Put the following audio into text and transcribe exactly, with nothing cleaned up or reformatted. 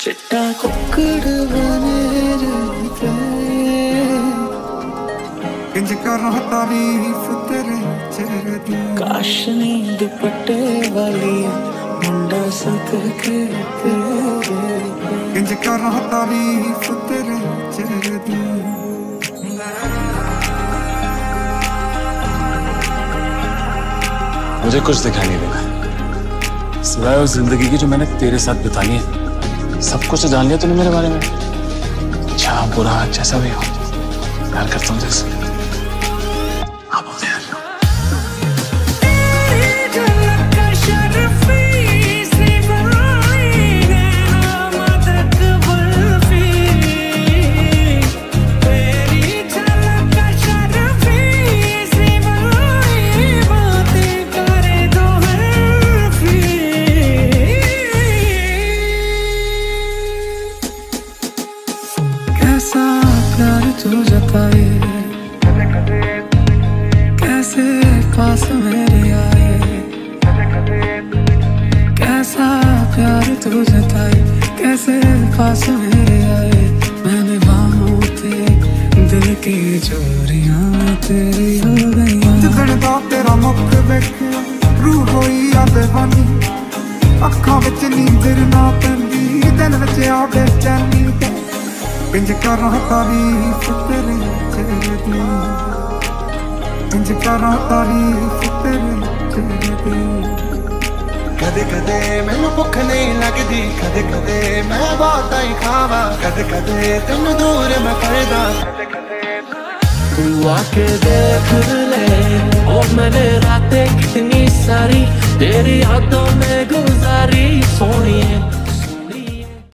चिट्टा कुक्कड़ बने रहते इंज करो तारीफ तेरे चेहरे दी काश नींद दुपट्टे वाली मुंडा सक के तेरे इंज करो तारीफ तेरे चेहरे दी मुझे कुछ दिखाई नहीं देगा सिवाय उस जिंदगी की जो मैंने तेरे साथ बितानी है। सब कुछ जान लिया तूने मेरे बारे में, अच्छा बुरा जैसा भी हो प्यार करता हूँ जैसे। आप होते हैं कैसा प्यार तू जताए, कैसे पास मेरे आए, कैसा प्यार तू जताए, कैसे पास मेरे आए। मैंने बाहों पे दिल की चोरियां तेरी हो गई। जिगड़दा तेरा मुख वेखिया रूह होई आ बेवानी, अखां विच नींदर ना पैंदी दिल विच आ बेचैनी। इंज करो तारीफ तेरे चेहरे दी, इंज करो तारीफ तेरे चेहरे दी। कदे कदे मैनू भुख नहीं लगदी, कदे कदे मैं बहुत ही खावा, कदे कदे तेनू दूर मैं करदा। तू आके देख ले और मैंने रातें कितनी सारी तेरी यादों में गुजारी सोनिया।